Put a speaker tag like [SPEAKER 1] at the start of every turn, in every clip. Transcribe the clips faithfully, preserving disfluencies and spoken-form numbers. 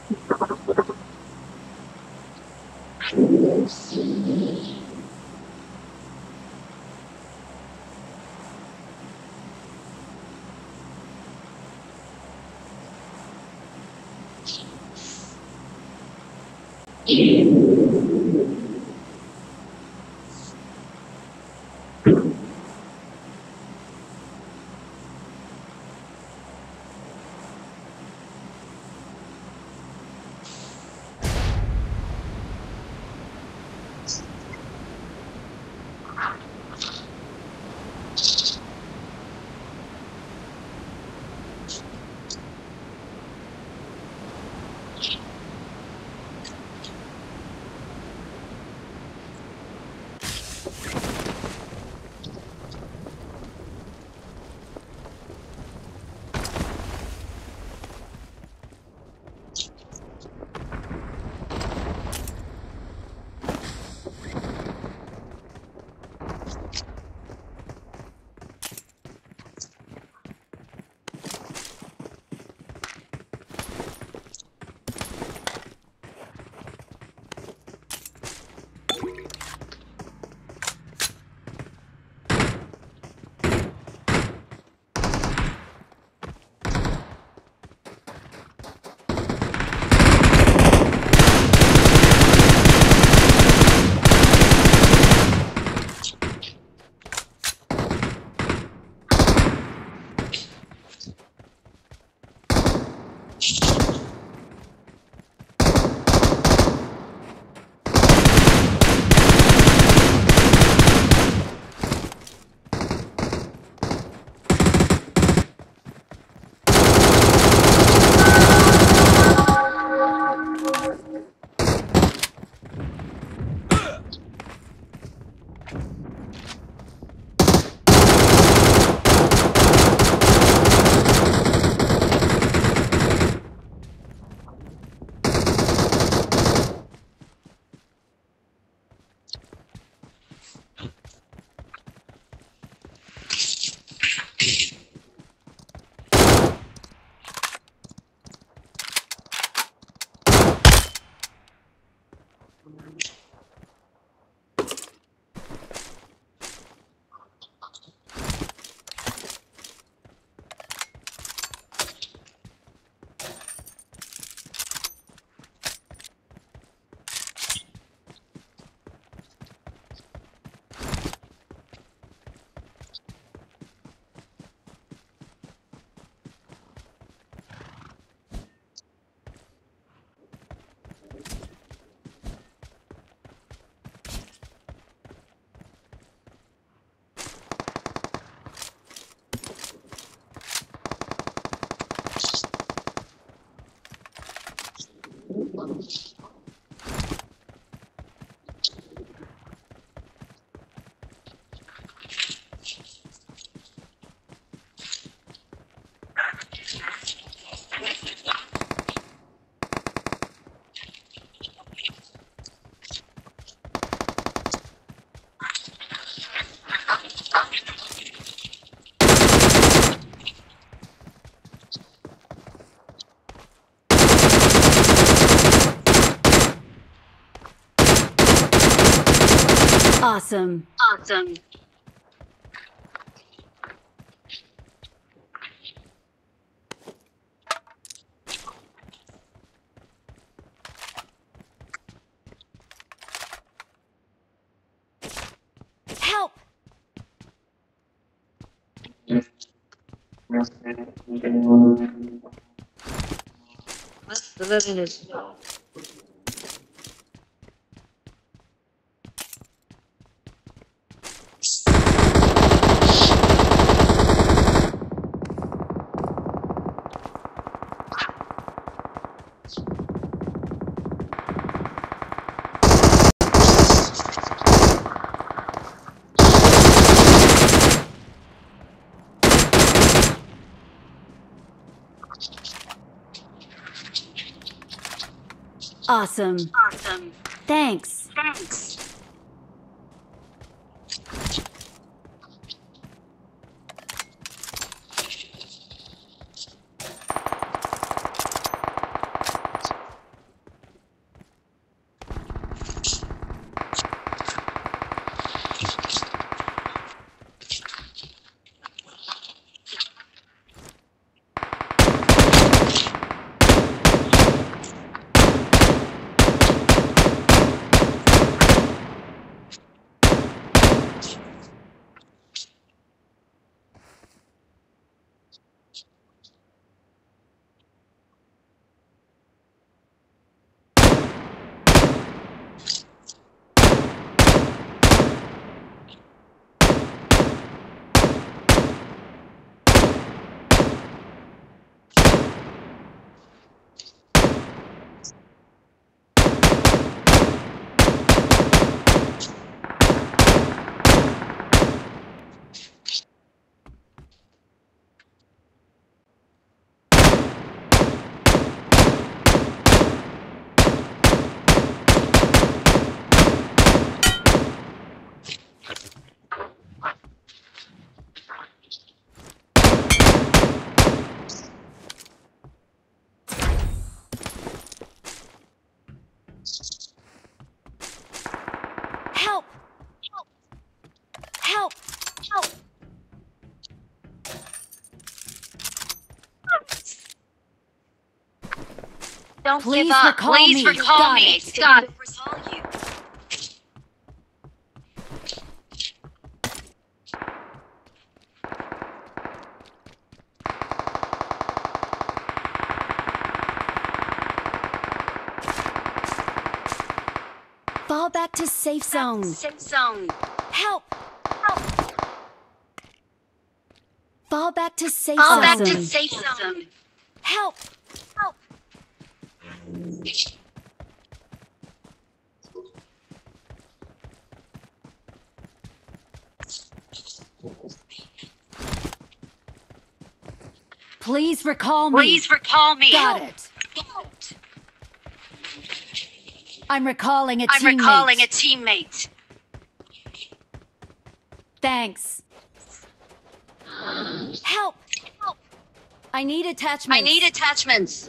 [SPEAKER 1] Awesome.
[SPEAKER 2] Awesome.
[SPEAKER 1] Help! Awesome.
[SPEAKER 2] Awesome.
[SPEAKER 1] Thanks.
[SPEAKER 2] Thanks. Don't
[SPEAKER 1] Please
[SPEAKER 2] give up.
[SPEAKER 1] recall
[SPEAKER 2] Please
[SPEAKER 1] me.
[SPEAKER 2] recall
[SPEAKER 1] Got
[SPEAKER 2] me.
[SPEAKER 1] it.
[SPEAKER 2] God, recall you.
[SPEAKER 1] Fall back to safe zone.
[SPEAKER 2] Safe zone.
[SPEAKER 1] Help!
[SPEAKER 2] Help.
[SPEAKER 1] Fall back to safe
[SPEAKER 2] Fall
[SPEAKER 1] zone.
[SPEAKER 2] back to safe zone.
[SPEAKER 1] Help!
[SPEAKER 2] Help.
[SPEAKER 1] Please recall me.
[SPEAKER 2] Please recall me.
[SPEAKER 1] Got
[SPEAKER 2] Help.
[SPEAKER 1] it.
[SPEAKER 2] Help.
[SPEAKER 1] I'm recalling a
[SPEAKER 2] I'm
[SPEAKER 1] teammate.
[SPEAKER 2] recalling a teammate.
[SPEAKER 1] Thanks. Help!
[SPEAKER 2] Help.
[SPEAKER 1] I need attachments.
[SPEAKER 2] I need attachments.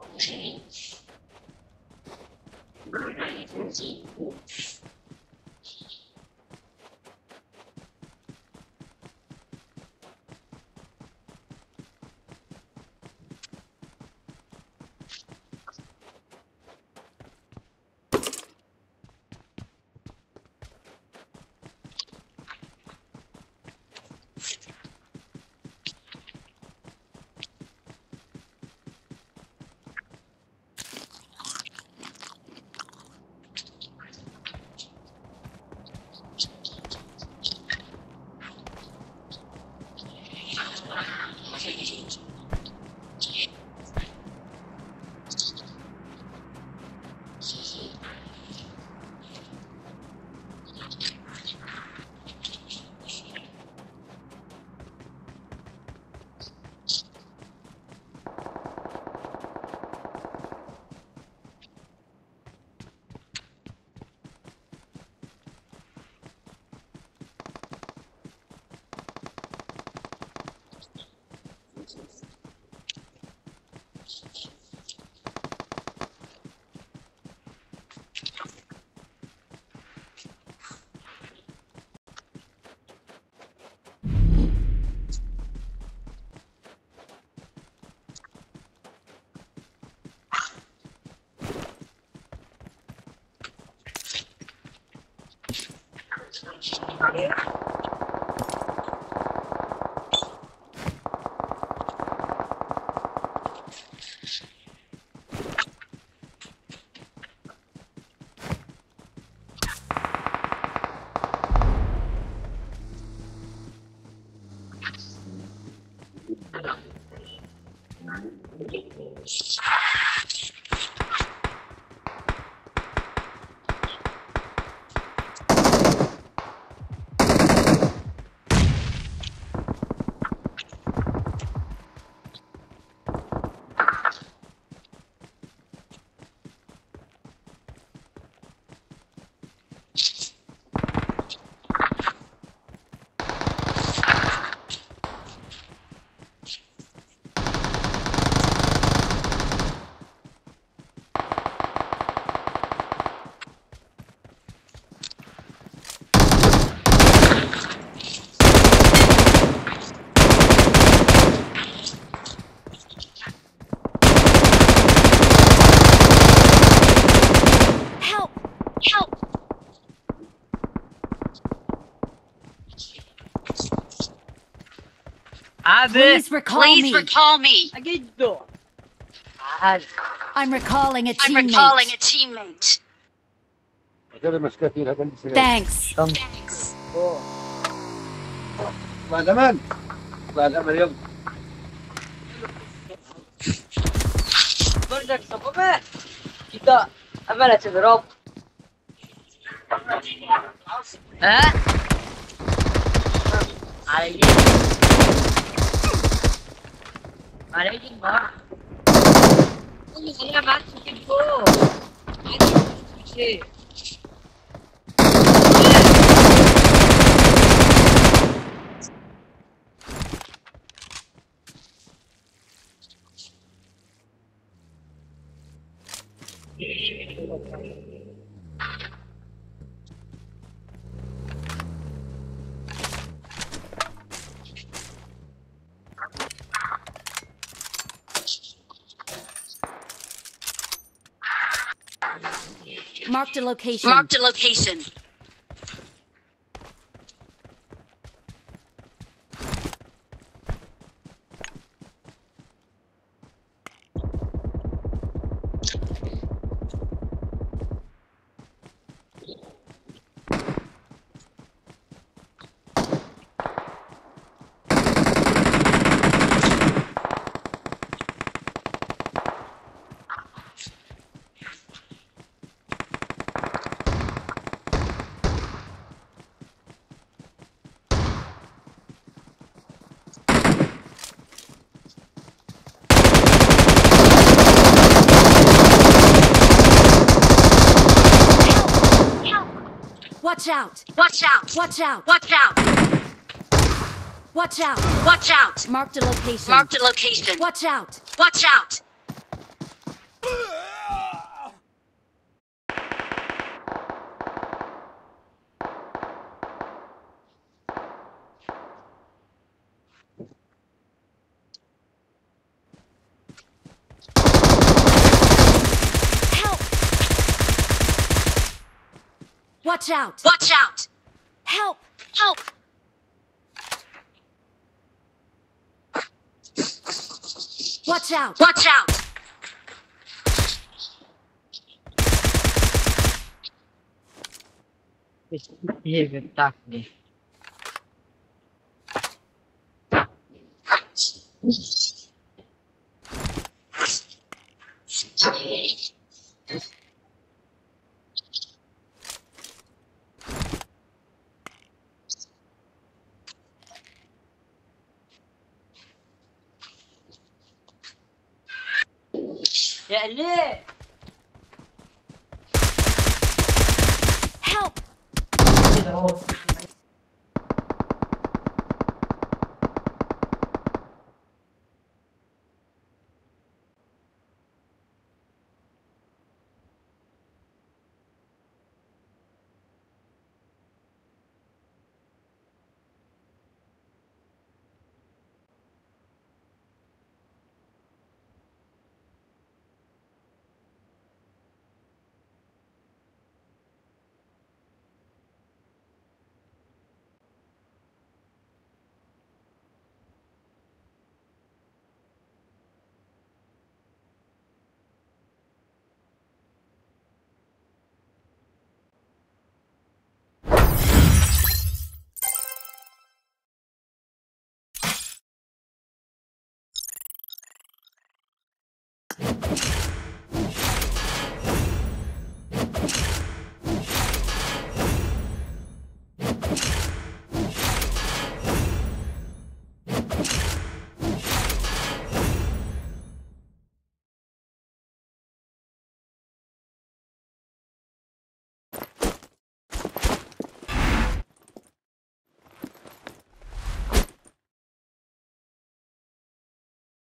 [SPEAKER 1] Please recall
[SPEAKER 2] Please
[SPEAKER 1] me.
[SPEAKER 2] recall me.
[SPEAKER 1] I'm recalling a
[SPEAKER 2] I'm
[SPEAKER 1] teammate.
[SPEAKER 2] recalling a teammate.
[SPEAKER 1] Thanks.
[SPEAKER 2] Thanks.
[SPEAKER 3] Teman-teman, selamat Mariam.
[SPEAKER 4] Berdak sama ba? Kita apa nak cakap? Eh? Ada ni. Ada ni mah. Ini saya masuk ke tu. Ada ni.
[SPEAKER 1] Marked a location.
[SPEAKER 2] Marked a location.
[SPEAKER 1] Watch out!
[SPEAKER 2] Watch out!
[SPEAKER 1] Watch out!
[SPEAKER 2] Watch out!
[SPEAKER 1] Watch out!
[SPEAKER 2] Watch out!
[SPEAKER 1] Marked a location.
[SPEAKER 2] Marked a location.
[SPEAKER 1] Watch out!
[SPEAKER 2] Watch out!
[SPEAKER 1] Help! Watch out!
[SPEAKER 2] Watch out!
[SPEAKER 1] Help!
[SPEAKER 2] Help!
[SPEAKER 1] Watch out!
[SPEAKER 2] Watch out!
[SPEAKER 4] Hier tak nie. Ya Ali!
[SPEAKER 1] Help!